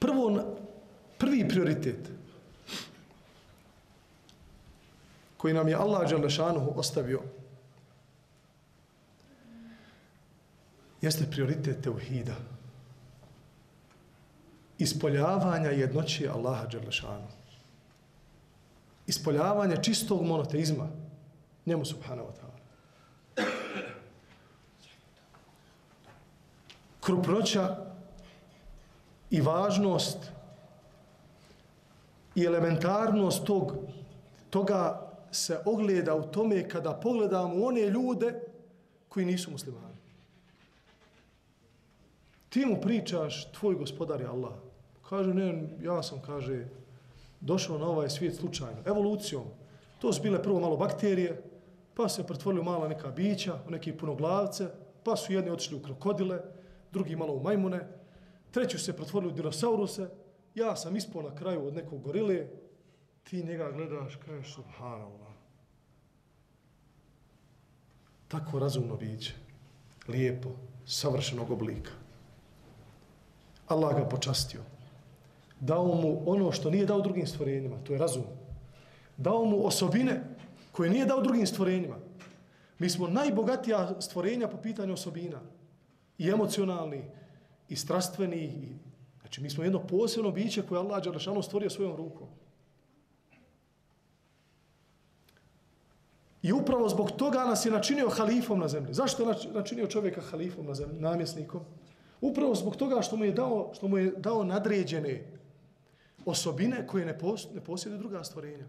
Prvi prioritet koji nam je Allah dželle šanuhu ostavio jeste prioritet tevhida, ispoljavanja jednoće Allaha dželle šanuhu, ispoljavanja čistog monoteizma njemu subhanahu wa ta'ala. Krupnoća i važnost i elementarnost toga se ogleda u tome kada pogledamo one ljude koji nisu muslimani. Ti mu pričaš, tvoj gospodar je Allah. Kaže, ne, ja sam, kaže, došao na ovaj svijet slučajno, evolucijom. To su bile prvo malo bakterije, pa se pretvorili u mala neka bića, u neke punoglavce, pa su jedni otišli u krokodile, drugi malo u majmune, treći se pretvorili u dinosauruse, ja sam ispao na kraju od nekog gorile, ti njega gledaš, kažeš, subhanallah. Tako razumno biće, lijepo, savršenog oblika. Allah ga počastio. Dao mu ono što nije dao drugim stvorenjima, to je razum. Dao mu osobine koje nije dao drugim stvorenjima. Mi smo najbogatija stvorenja po pitanju osobina. I emocionalni, i strastveni. Znači, mi smo jedno posebno biće koje Allah dželle šanuhu stvorio svojom rukom. I upravo zbog toga nas je načinio halifom na zemlji. Zašto je načinio čovjeka halifom na zemlji, namjesnikom? Upravo zbog toga što mu je dao nadređene osobine koje ne posjeduju druga stvorenja.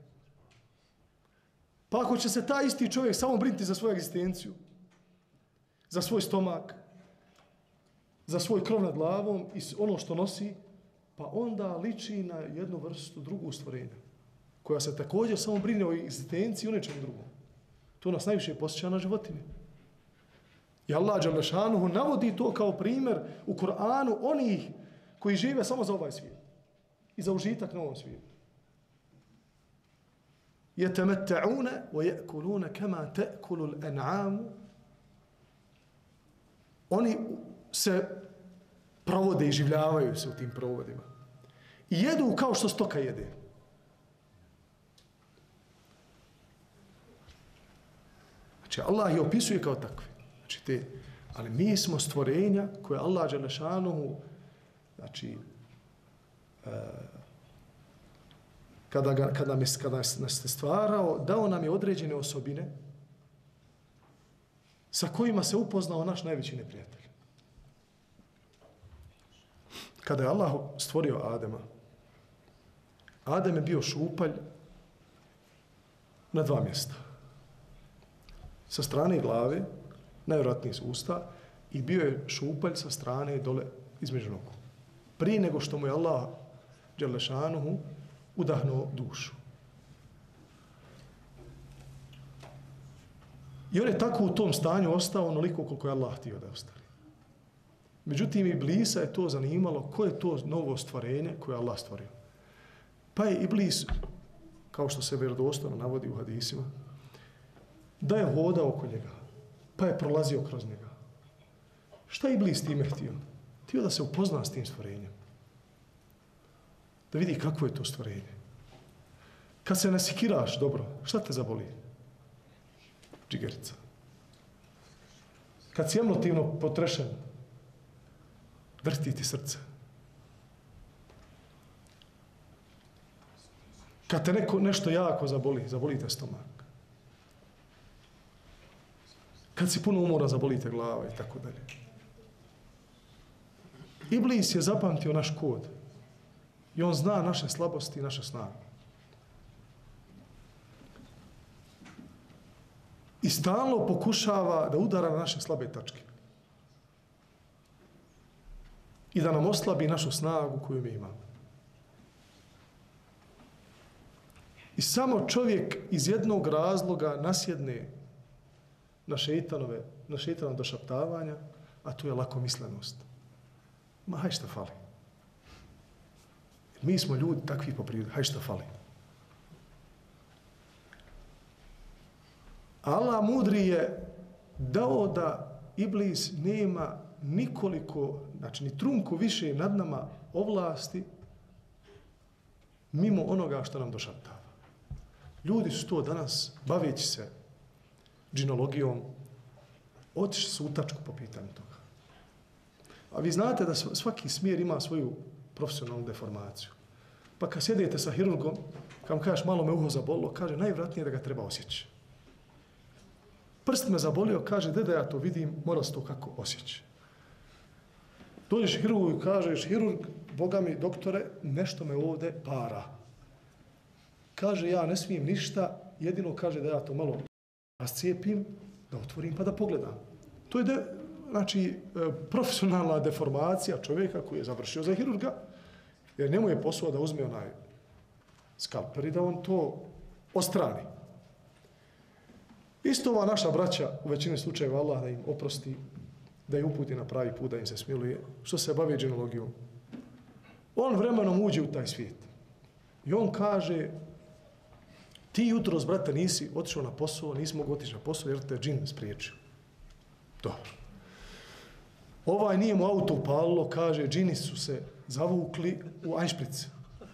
Pa ako će se taj isti čovjek samo brinuti za svoju egzistenciju, za svoj stomak, za svoj krov nad glavom i ono što nosi, pa onda liči na jednu vrstu drugu stvorenja, koja se također samo brine o egzistenciji i o nečem drugom. To nas najviše posjeća na životinje. I Allah dželle šanuhu navodi to kao primjer u Kur'anu onih koji žive samo za ovaj svijet i za užitak na ovom svijetu. Yatamatta'una wa ya'kuluna kama ta'kulu al-an'am. Oni se provode i življavaju se u tim provodima. I jedu kao što stoka jede. Znači, Allah je opisuje kao takve. Znači, ali mi smo stvorenja koje Allah dželle šanuhu, znači, kada nas je stvarao, dao nam je određene osobine sa kojima se upoznao naš najveći neprijatelj. Kada je Allah stvorio Adema, Adem je bio šupalj na dva mjesta. Sa strane glave, najvjerojatnije s usta, i bio je šupalj sa strane dole između nogu. Prije nego što mu je Allah dželle šanuhu udahnuo dušu. I on je tako u tom stanju ostao onoliko koliko je Allah htio da ostane. Međutim, Iblisa je to zanimalo ko je to novo stvorenje koje je Allah stvorio. Pa je Iblis, kao što se vjerodostojno navodi u hadisima, da je hodao oko njega, pa je prolazio kroz njega. Šta je Iblis time htio? Htio da se upozna s tim stvorenjem. Da vidi kako je to stvorenje. Kad se nasikiraš dobro, šta te zaboli? Džigerica. Kad si emotivno potrešen, vrti ti srce. Kad te nešto jako zaboli te stomak. Kad si puno umora, zaboli te glava i tako dalje. Iblis je zapamtio naš kod i on zna naše slabosti i naše snage. I stalno pokušava da udara na naše slabe tačke. I da nam oslabi našu snagu koju mi imamo. I samo čovjek iz jednog razloga nasjedne na šeitanova došaptavanja, a to je lakomislenost. Ma haj šta fali. Mi smo ljudi takvi po prirodi, haj šta fali. Allah mudri je dao da Iblis nema nikoliko, znači ni trunku više nad nama ovlasti mimo onoga što nam došaptava. Ljudi su to danas, baveći se džinologijom, otišli su u tačku po pitanju toga. A vi znate da svaki smjer ima svoju profesionalnu deformaciju. Pa kad sjedete sa hirurgom, kad mu kažeš malo me uho zabolilo, kaže najvjerojatnije da ga treba osjeći. Prst me zabolio, kaže da ja to vidim, mora se to kako osjeći. Dođeš hirurgu i kažeš, hirurg, Boga mi, doktore, nešto me ovdje para. Kaže, ja ne smijem ništa, jedino kaže da ja to malo rascijepim, da otvorim pa da pogledam. To je profesionalna deformacija čovjeka koji je završio za hirurga, jer njemu je posao da uzme onaj skalper i da on to ostrani. Isto ova naša braća, u većini slučajeva Allah da im oprosti, da im uputi na pravi put, da im se smiluje, što se bavi džinologijom. On vremenom uđe u taj svijet. I on kaže, ti jutros, brate, nisi otišao na posao, nisi mogu otići na posao jer te džin spriječio. Dobro. Ovaj nije mu auto upalilo, kaže, džini su se zavukli u ajšpric.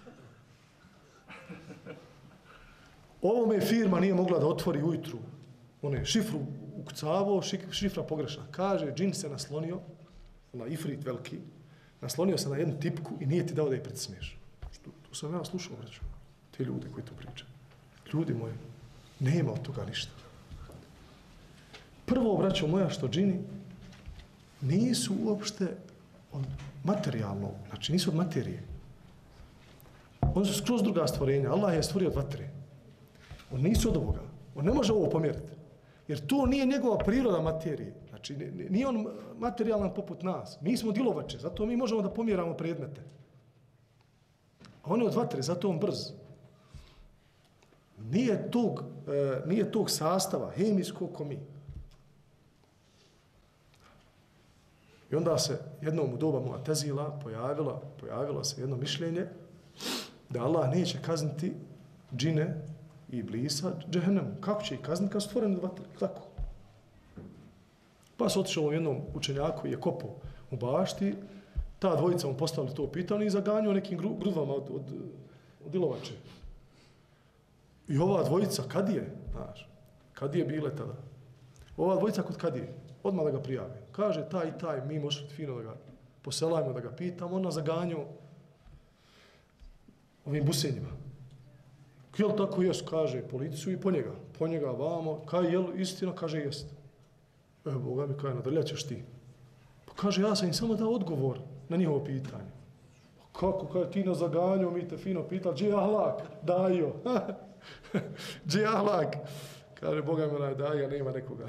Ovome firma nije mogla da otvori ujutru. On je šifru ukucavao, šifra pogrešna. Kaže, džin se naslonio, na ifrit veliki, naslonio se na jednu tipku i nije ti dao da je pritisneš. To sam ja slušao, braću, te ljude koji to pričaju. Ljudi moji, nema od toga ništa. Prvo, braćo moja, što džini nisu uopšte od materijalnog, znači nisu od materije. Oni su skroz druga stvorenja. Allah je stvorio od vatre. On nisu od ovoga. On ne može ovo pomjeriti. Jer to nije njegova priroda materije. Znači, nije on materijalan poput nas. Mi smo dilovače, zato mi možemo da pomjeramo predmete. A on je od vatre, zato on brz. Nije tog sastava, hemijskog ko mi. I onda se jednom u doba Mu'tazila pojavilo se jedno mišljenje da Allah neće kazniti džine i iblisa džehennemu. Kako će ih kazniti kad su stvoreni od vatre? Tako. Pa se otišao jednom učenjaku i je kopao u bašti, ta dvojica mu postavili to pitanje i zaganjao nekim grudvama od ilovače. I ova dvojica, kad je bile tada? Ova dvojica kod kad je? Odmah da ga prijave. Kaže, taj i taj, mi možemo fino da ga poselajmo, da ga pitamo. On nas zaganjao ovim busenjima. Jel tako jest, kaže policiju i po njega vamo. Kaj, jel istina? Kaže, jest. Evo, Boga mi kaže, nadrljaćeš ti. Pa kaže, ja sam im samo dao odgovor na njihovo pitanje. Pa kako, kaže, ti nas zaganjao, mi te fino pitali, dži ahlak, dajo. Dži ahlak. Kaže, Boga mi onaj daja, nema nekoga.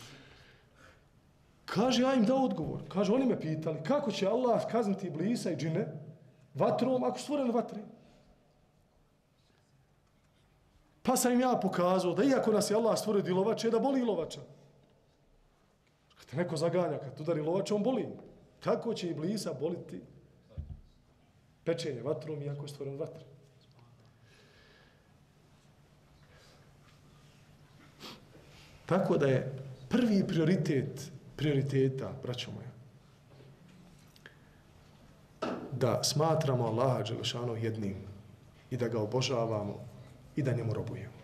Kaže, ja im dao odgovor. Kaže, oni me pitali, kako će Allah kazniti iblisa i džine vatrom ako su stvoreni vatri? Pa sam im ja pokazao da iako nas je Allah stvorio dilovače, da boli ilovača. Kad te neko zaganja, kad udari ilovača, on boli. Kako će iblisa boliti pečenje vatrom iako je stvoren vatri? Tako da je prvi prioriteta, braćo moja, da smatramo Allaha dželešanu jednim i da ga obožavamo i da njemu robujemo.